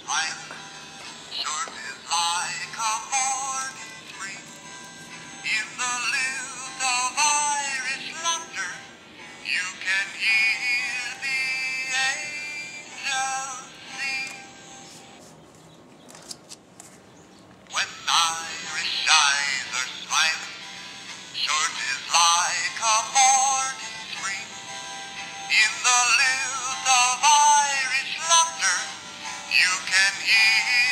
smile, short is like a morning spring. In the lilt of Irish laughter, you can hear the angels sing. When Irish eyes are smiling, short is like a morning spring. In the lilt of Irish laughter, you can hear